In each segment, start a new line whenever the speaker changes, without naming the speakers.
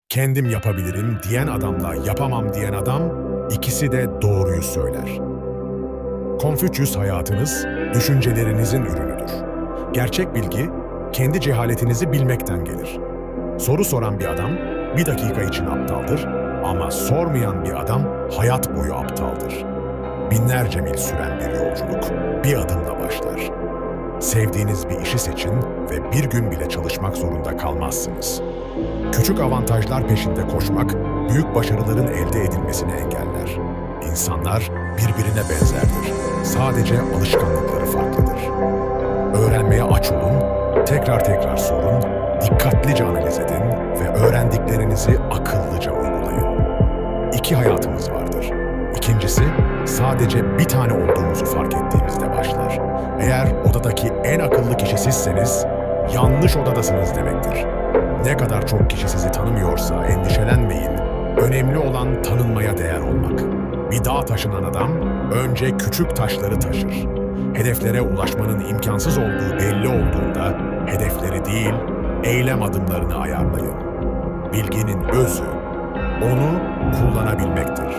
Kendim yapabilirim diyen adamla yapamam diyen adam, ikisi de doğruyu söyler. Konfüçyüs hayatınız, düşüncelerinizin ürünüdür. Gerçek bilgi, kendi cehaletinizi bilmekten gelir. Soru soran bir adam, bir dakika için aptaldır ama sormayan bir adam, hayat boyu aptaldır. Binlerce mil süren bir yolculuk, bir adımla başlar. Sevdiğiniz bir işi seçin ve bir gün bile çalışmak zorunda kalmazsınız. Küçük avantajlar peşinde koşmak, büyük başarıların elde edilmesini engeller. İnsanlar birbirine benzerdir. Sadece alışkanlıkları farklıdır. Öğrenmeye aç olun, tekrar sorun, dikkatlice analiz edin ve öğrendiklerinizi akıllıca uygulayın. İki hayatımız vardır. İkincisi, sadece bir tane olduğumuzu fark ettiğimizde başlar. Eğer odadaki en akıllı kişi sizseniz, yanlış odadasınız demektir. Ne kadar çok kişi sizi tanımıyorsa endişelenmeyin. Önemli olan tanınmaya değer olmak. Bir dağa taşınan adam önce küçük taşları taşır. Hedeflere ulaşmanın imkansız olduğu belli olduğunda hedefleri değil, eylem adımlarını ayarlayın. Bilginin özü, onu kullanabilmektir.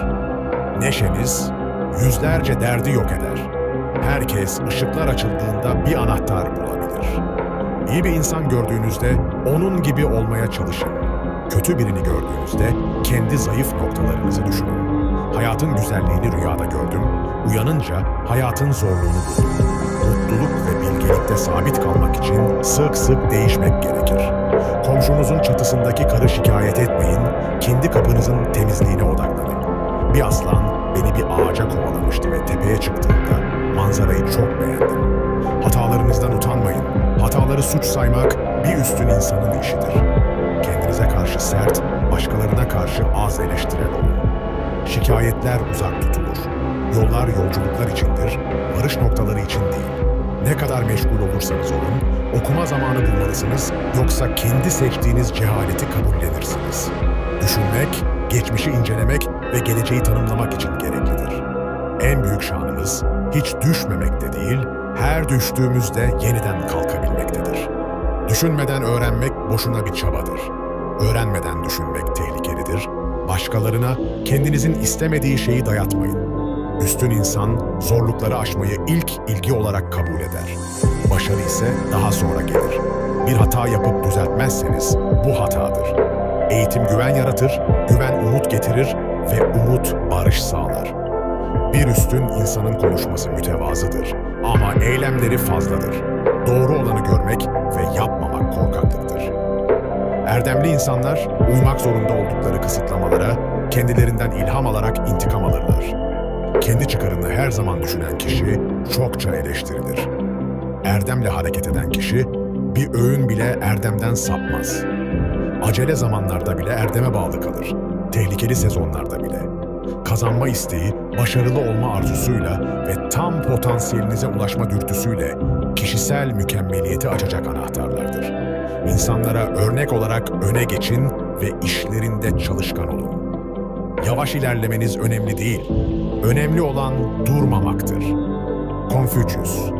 Neşeniz yüzlerce derdi yok eder. Herkes ışıklar açıldığında bir anahtar bulabilir. İyi bir insan gördüğünüzde onun gibi olmaya çalışın. Kötü birini gördüğünüzde kendi zayıf noktalarınızı düşünün. Hayatın güzelliğini rüyada gördüm, uyanınca hayatın zorluğunu buldum. Mutluluk ve bilgelikte sabit kalmak için sık sık değişmek gerekir. Komşunuzun çatısındaki karı şikayet etmeyin, kendi kapınızın temizliğine odaklanın. Bir aslan beni bir ağaca kovalamıştı ve tepeye çıktığımda manzarayı çok beğendim. Hatalarınızdan utanmayın. Hataları suç saymak bir üstün insanın işidir. Kendinize karşı sert, başkalarına karşı az eleştirel olun. Şikayetler uzak tutulur. Yollar yolculuklar içindir, varış noktaları için değil. Ne kadar meşgul olursanız olun, okuma zamanı bulmalısınız, yoksa kendi seçtiğiniz cehaleti kabullenirsiniz. Düşünmek, geçmişi incelemek ve geleceği tanımlamak için gereklidir. En büyük şanımız, hiç düşmemekte değil, her düştüğümüzde yeniden kalkabilmektedir. Düşünmeden öğrenmek boşuna bir çabadır. Öğrenmeden düşünmek tehlikelidir. Başkalarına kendinizin istemediği şeyi dayatmayın. Üstün insan zorlukları aşmayı ilk ilgi olarak kabul eder. Başarı ise daha sonra gelir. Bir hata yapıp düzeltmezseniz bu hatadır. Eğitim güven yaratır, güven umut getirir ve umut barış sağlar. Bir üstün insanın konuşması mütevazıdır ama eylemleri fazladır. Doğru olanı görmek ve yapmamak korkaklıktır. Erdemli insanlar uymak zorunda oldukları kısıtlamalara kendilerinden ilham alarak intikam alırlar. Kendi çıkarını her zaman düşünen kişi çokça eleştirilir. Erdemle hareket eden kişi bir öğün bile erdemden sapmaz. Acele zamanlarda bile erdeme bağlı kalır. Tehlikeli sezonlarda bile. Kazanma isteği, başarılı olma arzusuyla ve tam potansiyelinize ulaşma dürtüsüyle kişisel mükemmeliyeti açacak anahtarlardır. İnsanlara örnek olarak öne geçin ve işlerinde çalışkan olun. Yavaş ilerlemeniz önemli değil, önemli olan durmamaktır. Konfüçyüs